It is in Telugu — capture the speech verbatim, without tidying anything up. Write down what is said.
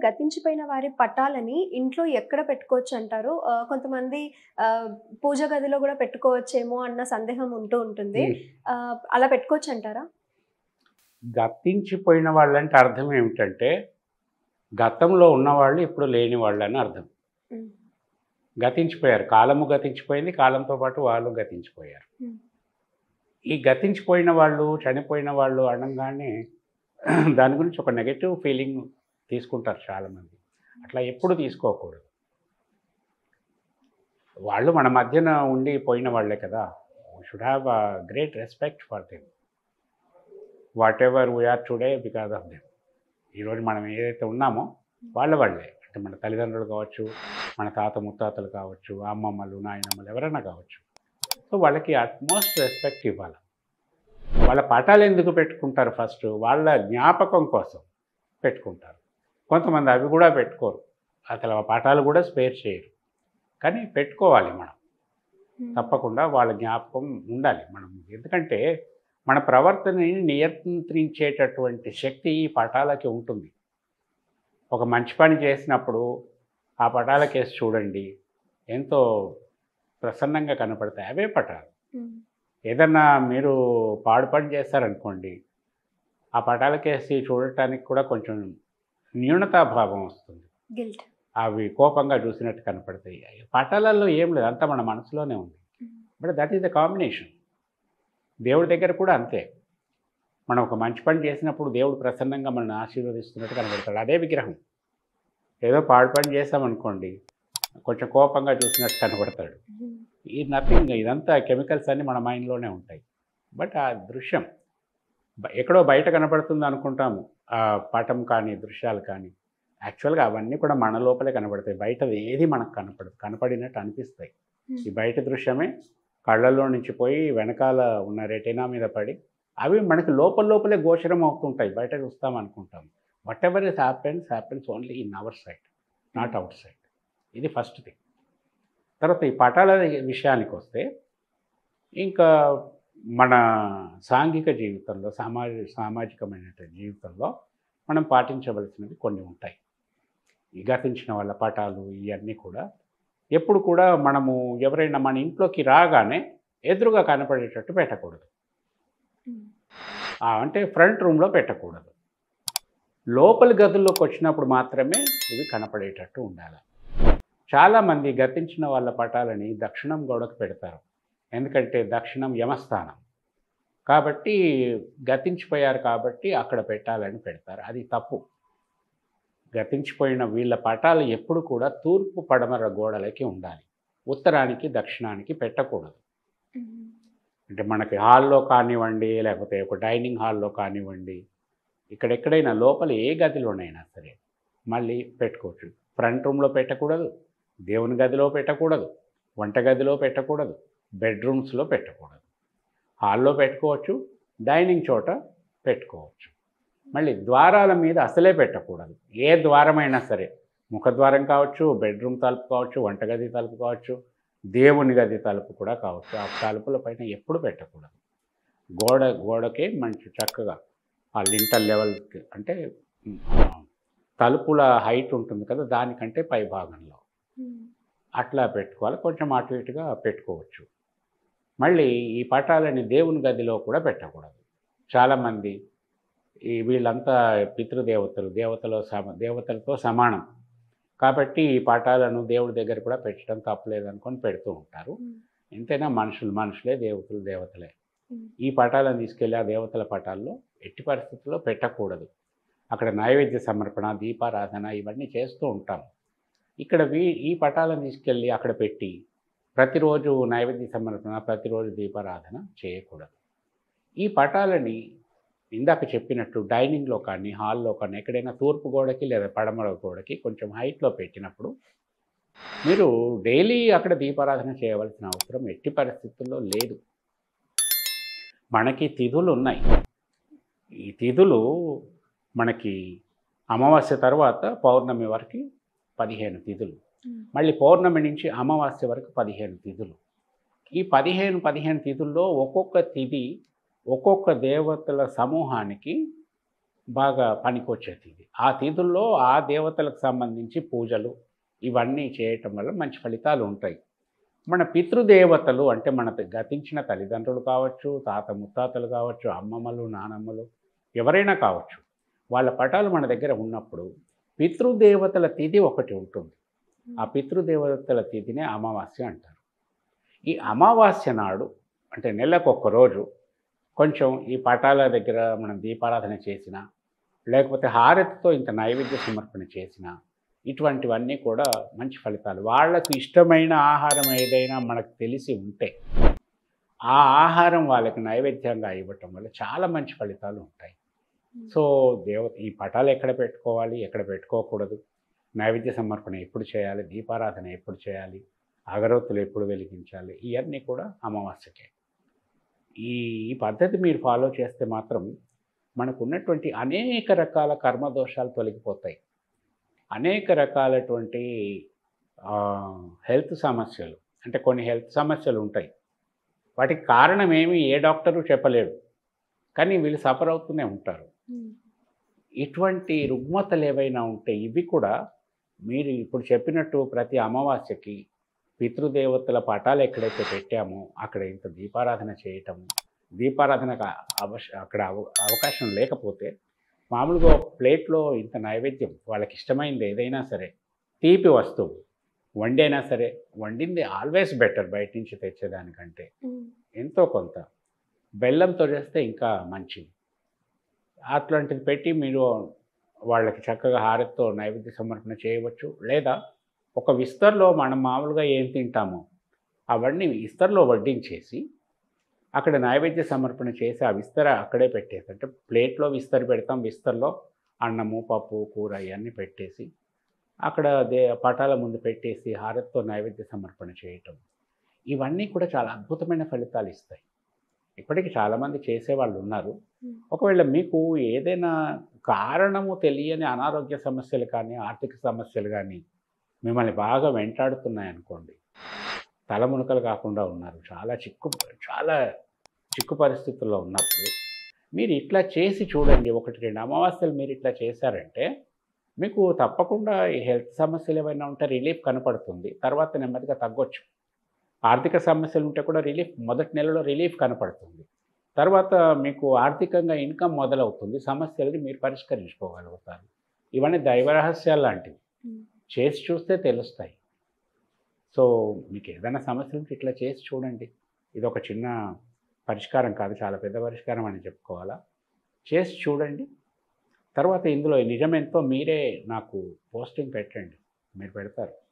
గతించిపోయిన వారి పటాలని ఇంట్లో ఎక్కడ పెట్టుకోవచ్చంటారు? ఆహ్, కొంతమంది ఆహ్, పూజ గదిలో గూడా పెట్టుకోవచ్చేమో అన్న సందేహం ఉంటూ ఉంటుంది. హ్మ్. ఆహ్, అలా పెట్టుకోవచ్చంటారా? గతించిపోయిన వాళ్ళంటే అర్థం ఏమిటంటే, గతంలో ఉన్నవాళ్ళు ఇప్పుడు లేని వాళ్ళని అర్థం. హ్మ్. గతించిపోయారు. కాలము గతించిపోయింది. కాలంతో పాటు వాళ్ళు గతించిపోయారు. హ్మ్. ఈ గతించిపోయిన వాళ్ళు, చనిపోయిన వాళ్ళు అనంగానే దాని గురించి ఒక నెగెటివ్ ఫీలింగ్ తీసుకుంటారు చాలామంది. అట్లా ఎప్పుడు తీసుకోకూడదు. వాళ్ళు మన మధ్యన ఉండి పోయిన వాళ్ళే కదా! We should have a great respect for them. Whatever we are today because of them. ఈరోజు మనం ఏదైతే ఉన్నామో వాళ్ళ వాళ్ళే. అంటే మన తల్లిదండ్రులు కావచ్చు, మన తాత ముత్తాతలు కావచ్చు, అమ్మమ్మలు, నాయనమ్మలు ఎవరైనా కావచ్చు. సో వాళ్ళకి అట్‌మోస్ట్ రెస్పెక్ట్ ఇవ్వాలి. వాళ్ళ పటాలు ఎందుకు పెట్టుకుంటారు ఫస్టు? వాళ్ళ జ్ఞాపకం కోసం పెట్టుకుంటారు. కొంతమంది అవి కూడా పెట్టుకోరు. అసలు ఆ పటాలు కూడా స్పేర్ చేయరు. కానీ పెట్టుకోవాలి మనం. హ్మ్. తప్పకుండా వాళ్ళ జ్ఞాపకం ఉండాలి మనం. ఎందుకంటే మన ప్రవర్తనని నియంత్రించేటటువంటి శక్తి ఈ పటాలకి ఉంటుంది. ఒక మంచి పని చేసినప్పుడు ఆ పటాలకేసి చూడండి. ఎంతో ప్రసన్నంగా కనపడతాయి. అవే పటాలు. హ్మ్. ఏదన్నా మీరు పాడు పని చేశారనుకోండి, ఆ పటాలకేసి చూడటానికి కూడా కొంచెం న్యూనతాభావం వస్తుంది. గిల్ట్. అవి కోపంగా చూసినట్టు కనపడతాయి. పటాలలో ఏం లేదు. అంతా మన మనసులోనే ఉంది. Hmm. But that is the combination. దేవుడి దగ్గర కూడా అంతే. మనం ఒక మంచి పని చేసినప్పుడు దేవుడు ప్రసన్నంగా మనల్ని ఆశీర్వదిస్తున్నట్టు కనబడతాడు. అదే విగ్రహం. ఏదో పాడు పని చేశామనుకోండి, కొంచెం కోపంగా చూసినట్టు కనబడతాడు. హ్మ్. ఈ నథింగ్ ఇదంతా కెమికల్స్ అన్నీ మన మైండ్‌లోనే ఉంటాయి. బట్ ఆ దృశ్యం బ ఎక్కడో బయట కనపడుతుంది అనుకుంటాము. ఆ పటం కానీ, దృశ్యాలు కానీ. యాక్చువల్‌గా అవన్నీ కూడా మన లోపలే కనబడతాయి. బయటది ఏది మనకు కనపడదు. కనపడినట్టు అనిపిస్తాయి. హ్మ్. ఈ బయట దృశ్యమే కళ్ళల్లో నుంచి పోయి వెనకాల ఉన్న రెటీనా మీద పడి, అవి మనకి లోపల లోపలే గోచరం అవుతుంటాయి. బయట చూస్తామనుకుంటాం. Whatever is happens, happens only in our side, hmm. Not outside. ఇది ఫస్ట్ థింగ్. తర్వాత ఈ పటాల విషయానికొస్తే, ఇంకా మన సాంఘిక జీవితంలో, సామాజ సామాజికమైనటువంటి జీవితంలో మనం పాటించవలసినవి కొన్ని ఉంటాయి. ఈ గతించిన వాళ్ళ పటాలు ఇయన్నీ కూడా ఎప్పుడు కూడా మనము ఎవరైనా మన ఇంట్లోకి రాగానే ఎదురుగా కనపడేటట్టు పెట్టకూడదు. హ్మ్. ఆ! అంటే ఫ్రంట్ రూమ్‌లో పెట్టకూడదు. లోపలి గదుల్లోకి వచ్చినప్పుడు మాత్రమే ఇవి కనపడేటట్టు ఉండాలి. చాలామంది గతించిన వాళ్ళ పటాలని దక్షిణం గోడకు పెడతారు. ఎందుకంటే దక్షిణం యమస్థానం. కాబట్టి గతించిపోయారు కాబట్టి అక్కడ పెట్టాలని పెడతారు. అది తప్పు. గతించిపోయిన వీళ్ళ పటాలు ఎప్పుడు కూడా తూర్పు పడమర గోడలకి ఉండాలి. ఉత్తరానికి, దక్షిణానికి పెట్టకూడదు. హ్మ్. అంటే మనకి హాల్‌లో కానివ్వండి, లేకపోతే ఒక డైనింగ్ హాల్‌లో కానివ్వండి, ఇక్కడెక్కడైనా లోపల ఏ గదిలోనైనా సరే మళ్ళీ పెట్టుకోవచ్చు. ఫ్రంట్ రూమ్‌లో పెట్టకూడదు, దేవుని గదిలో పెట్టకూడదు, వంటగదిలో పెట్టకూడదు, బెడ్‌రూమ్స్‌లో పెట్టకూడదు. హాల్‌లో పెట్టుకోవచ్చు, డైనింగ్ చోట పెట్టుకోవచ్చు. మళ్ళీ ద్వారాల మీద అసలే పెట్టకూడదు. ఏ ద్వారమైనా సరే, ముఖద్వారం కావచ్చు, బెడ్‌రూమ్ తలుపు కావచ్చు, వంటగది తలుపు కావచ్చు, దేవుని గది తలుపు కూడా కావచ్చు. ఆ తలుపుల పైన ఎప్పుడు పెట్టకూడదు. గోడ గోడకి మంచి చక్కగా ఆ లింటల్ లెవెల్‌కి అంటే హ్మ్, ఆహ్, తలుపుల హైట్ ఉంటుంది కదా! దానికంటే పై భాగంలో. హ్మ్. అట్లా పెట్టుకోవాలి. కొంచెం అటు ఇటుగా పెట్టుకోవచ్చు. మళ్ళీ ఈ పటాలని దేవుని గదిలో కూడా పెట్టకూడదు. చాలామంది ఈ వీళ్ళంతా పితృదేవతలు, దేవతలో సమ దేవతలతో సమానం. కాబట్టి ఈ పటాలను దేవుడి దగ్గర కూడా పెట్టడం తప్పులేదనుకొని పెడుతూ ఉంటారు. హ్మ్. ఎంతైనా మనుషులు మనుషులే, దేవతలు దేవతలే. హ్మ్. ఈ పటాలను తీసుకెళ్ళి ఆ దేవతల పటాల్లో ఎట్టి పరిస్థితుల్లో పెట్టకూడదు. అక్కడ నైవేద్య సమర్పణ, దీపారాధన ఇవన్నీ చేస్తూ ఉంటాం. ఇక్కడ వీ ఈ పటాలను తీసుకెళ్ళి అక్కడ పెట్టి ప్రతిరోజు నైవేద్య సమర్పణ, ప్రతిరోజు దీపారాధన చేయకూడదు. ఈ పటాలని ఇందాక చెప్పినట్టు డైనింగ్‌లో కానీ, హాల్‌లో కానీ ఎక్కడైనా తూర్పు గోడకి లేదా పడమర గోడకి కొంచెం హైట్‌లో పెట్టినప్పుడు మీరు డైలీ అక్కడ దీపారాధన చేయవలసిన అవసరం ఎట్టి పరిస్థితుల్లో లేదు. మనకి తిథులున్నాయి. ఈ తిథులు మనకి అమావాస్య తర్వాత పౌర్ణమి వరకి పదిహేను తిథులు. హ్మ్. మళ్ళీ పౌర్ణమి నుంచి అమావాస్య వరకు పదిహేను తిథులు. ఈ పదిహేను, పదిహేను తిథుల్లో ఒక్కొక్క తిథి ఒక్కొక్క దేవతల సమూహానికి బాగా పనికొచ్చే తిథి. ఆ తిథుల్లో ఆ దేవతలకు సంబంధించి పూజలు ఇవన్నీ చేయటం వల్ల మంచి ఫలితాలు ఉంటాయి. మన పితృదేవతలు అంటే మన గతించిన తల్లిదండ్రులు కావచ్చు, తాత ముత్తాతలు కావచ్చు, అమ్మమ్మలు, నానమ్మలు ఎవరైనా కావచ్చు. వాళ్ళ పటాలు మన దగ్గర ఉన్నప్పుడు పితృదేవతల తిథి ఒకటి ఉంటుంది. ఆ పితృదేవతల తిథినే అమావాస్య అంటారు. ఈ అమావాస్య నాడు అంటే నెలకొక్క రోజు కొంచెం ఈ పటాల దగ్గర మనం దీపారాధన చేసినా, లేకపోతే హారతితో ఇంత నైవేద్య సమర్పణ చేసినా, ఇటువంటివన్నీ కూడా మంచి ఫలితాలు. వాళ్ళకు ఇష్టమైన ఆహారం ఏదైనా మనకు తెలిసి ఉంటే, ఆ ఆహారం వాళ్ళకి నైవేద్యంగా ఇవ్వటం వల్ల చాలా మంచి ఫలితాలు ఉంటాయి. సో దేవత ఈ పటాలు ఎక్కడ పెట్టుకోవాలి, ఎక్కడ పెట్టుకోకూడదు, నైవేద్య సమర్పణ ఎప్పుడు చేయాలి, దీపారాధన ఎప్పుడు చేయాలి, అగరొత్తులు ఎప్పుడు వెలిగించాలి, ఇవన్నీ కూడా అమావాస్యకే. ఈ ఈ పద్ధతి మీరు ఫాలో చేస్తే మాత్రం మనకు ఉన్నటువంటి అనేక రకాల కర్మదోషాలు తొలగిపోతాయి. అనేక రకాలటువంటి హెల్త్ సమస్యలు అంటే కొన్ని హెల్త్ సమస్యలు ఉంటాయి. వాటికి కారణం ఏమి ఏ డాక్టరు చెప్పలేడు, కానీ వీళ్ళు సఫర్ అవుతూనే ఉంటారు. ఇటువంటి రుగ్మతలు ఏవైనా ఉంటే ఇవి కూడా మీరు ఇప్పుడు చెప్పినట్టు ప్రతి అమావాస్యకి పితృదేవతల పటాలు ఎక్కడైతే పెట్టామో అక్కడ ఇంత దీపారాధన చేయటము, దీపారాధనకు అవశ అక్కడ అవ అవకాశం లేకపోతే మామూలుగా ఒక ప్లేట్లో ఇంత నైవేద్యం వాళ్ళకి ఇష్టమైంది ఏదైనా సరే, తీపి వస్తువు వండైనా సరే, వండింది ఆల్వేస్ బెటర్ బయట నుంచి తెచ్చేదానికంటే. ఎంతో కొంత బెల్లంతో చేస్తే ఇంకా మంచిది. అట్లాంటిది పెట్టి మీరు వాళ్ళకి చక్కగా హారతితో నైవేద్య సమర్పణ చేయవచ్చు. లేదా ఒక విస్తర్లో మనం మామూలుగా ఏం తింటామో అవన్నీ విస్తర్లో వడ్డించేసి అక్కడ నైవేద్య సమర్పణ చేసి ఆ విస్తర అక్కడే పెట్టేసి, అంటే ప్లేట్లో విస్తరి పెడతాం, విస్తర్లో అన్నము, పప్పు, కూర ఇవన్నీ పెట్టేసి అక్కడ దే పటాల ముందు పెట్టేసి హారతితో నైవేద్య సమర్పణ చేయటం, ఇవన్నీ కూడా చాలా అద్భుతమైన ఫలితాలు ఇస్తాయి. ఇప్పటికీ చాలామంది చేసేవాళ్ళు ఉన్నారు. ఒకవేళ మీకు ఏదైనా కారణము తెలియని అనారోగ్య సమస్యలు కానీ, ఆర్థిక సమస్యలు కానీ మిమ్మల్ని బాగా వెంటాడుతున్నాయనుకోండి, తలమునకలు కాకుండా ఉన్నారు, చాలా చిక్కు చాలా చిక్కు పరిస్థితుల్లో ఉన్నప్పుడు మీరు ఇట్లా చేసి చూడండి. ఒకటి రెండు అమావాస్యలు మీరు ఇట్లా చేశారంటే మీకు తప్పకుండా ఈ హెల్త్ సమస్యలు ఏమైనా ఉంటే రిలీఫ్ కనపడుతుంది. తర్వాత నెమ్మదిగా తగ్గొచ్చు. ఆర్థిక సమస్యలు ఉంటే కూడా రిలీఫ్ మొదటి నెలలో రిలీఫ్ కనపడుతుంది. తర్వాత మీకు ఆర్థికంగా ఇన్కమ్ మొదలవుతుంది. సమస్యలని మీరు పరిష్కరించుకోగలుగుతారు. ఇవన్నీ దైవ రహస్యాలు లాంటివి. చేసి చూస్తే తెలుస్తాయి. సో మీకు ఏదైనా సమస్యలు ఉంటే ఇట్లా చేసి చూడండి. ఇది ఒక చిన్న పరిష్కారం కాదు, చాలా పెద్ద పరిష్కారం అని చెప్పుకోవాలా. చేసి చూడండి. తర్వాత ఇందులో నిజమెంతో మీరే నాకు పోస్టింగ్ పెట్టండి, మీరు పెడతారు.